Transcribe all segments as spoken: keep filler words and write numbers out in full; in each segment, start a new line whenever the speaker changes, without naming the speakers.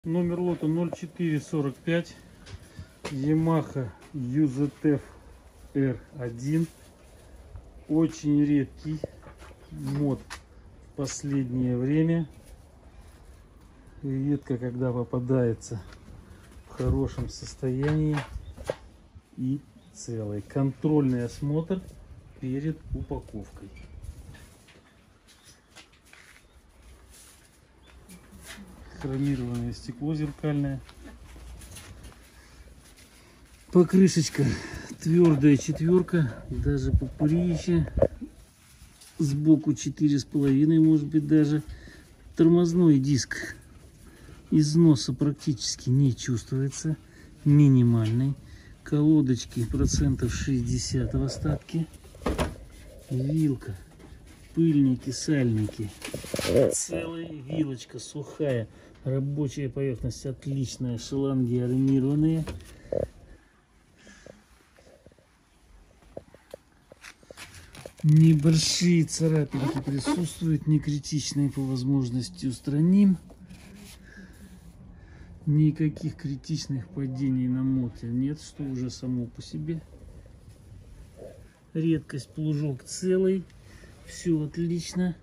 Номер лота ноль четыре сорок пять. Yamaha ю зет эф эр один. Очень редкий мод в последнее время. Редко когда попадается в хорошем состоянии и целый. Контрольный осмотр перед упаковкой. Хромированное стекло зеркальное. Покрышечка твердая четверка, даже попурище. Сбоку четыре с половиной, может быть даже. Тормозной диск износа практически не чувствуется, минимальный. Колодочки процентов шестьдесят в остатке. Вилка, пыльники, сальники целые, вилочка сухая, рабочая поверхность отличная, шланги армированные. Небольшие царапинки присутствуют, не критичные, по возможности устраним. Никаких критичных падений на моте нет, что уже само по себе. Редкость, плужок целый, все отлично.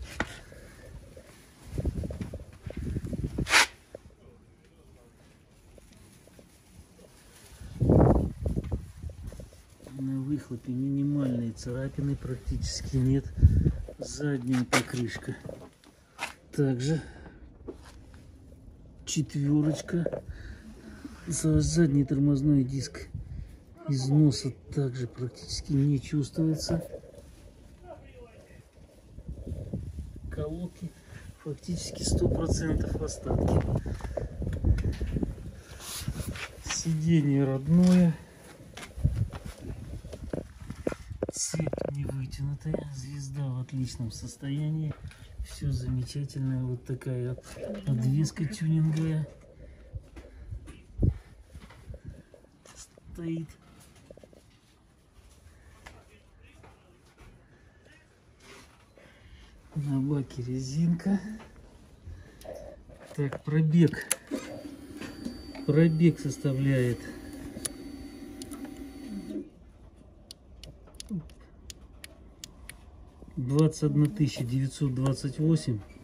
На выхлопе минимальные царапины, практически нет. Задняя покрышка также четверочка. Задний тормозной диск износа также практически не чувствуется. Колодки фактически сто процентов в остатке. Сиденье родное. Цепь не вытянутая, звезда в отличном состоянии, все замечательно. Вот такая подвеска тюнинговая стоит. На баке резинка. Так, пробег. Пробег составляет двадцать одна тысяча девятьсот двадцать восемь.